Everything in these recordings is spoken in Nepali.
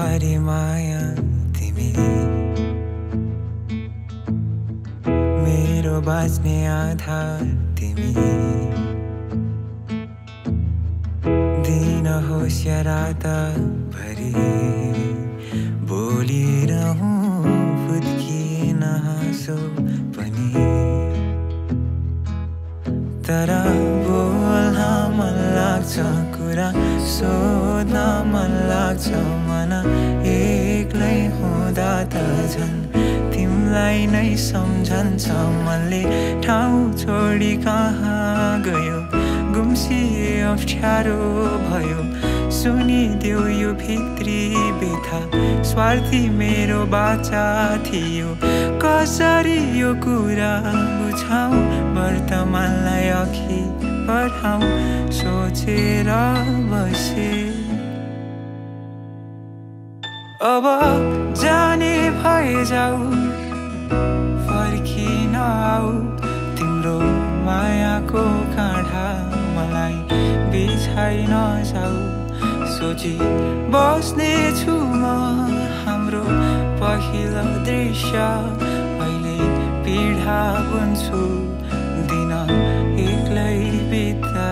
बारे माया तिमी मेरो बाँच्ने आधार तिमी दिन होस् या रात भरि बोलिरहूँ फुत्किएन हाँसो पनि तर बोल्न मन लाग्छ कुरा सोध्न मन लाग्छ मन एक्लै हुँदा त झन् तिमीलाई नै सम्झन्छ मनले ठाउँ छोडी कहाँ गयो गुम्सिए अप्ठ्यारो भयो सुनिदेऊ यो भित्री व्यथा स्वार्थी मेरो बाचा थियो कसरी यो कुरा बुझाउँ वर्तमानलाई अघि बढाउँ सोचेर बसे अब जाने भए जाऊ फर्किन आऊ तिम्रो मायाको काँढा मलाई बिछाइ नजाऊ सोची बस्ने छु म हाम्रो पहिलो दृश्य अहिले पीडा बुन्छु दिन एक्लै बित्दा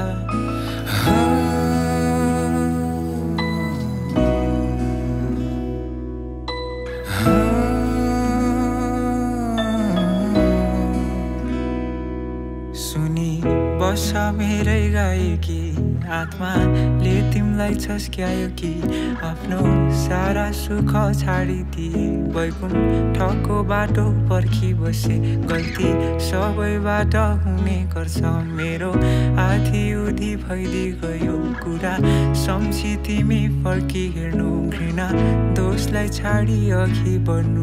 सुनी बस मेरै गाएकी आत्माले तिमीलाई छस्क्यायो कि आफ्नो सारा सुख छाडिदिए वैकुण्ठको बाटो पर्खी बसे गल्ती सबैबाट हुने गर्छ मेरो आधी उधी भइदि गयो कुरा सम्झी तिमी फर्की हेर्नु घृणा दोषलाई छाडी अघि बढ्नु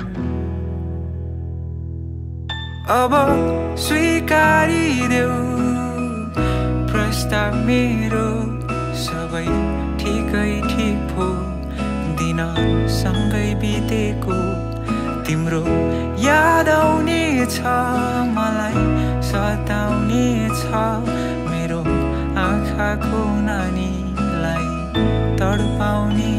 अब स्वीकारिदेऊ प्रस्ताव मेरो सबै ठिकै ठिक हो दिन सँगै बितेको तिम्रो याद आउने छ मलाई सताउने छ मेरो आँखाको नानीलाई तडपाउने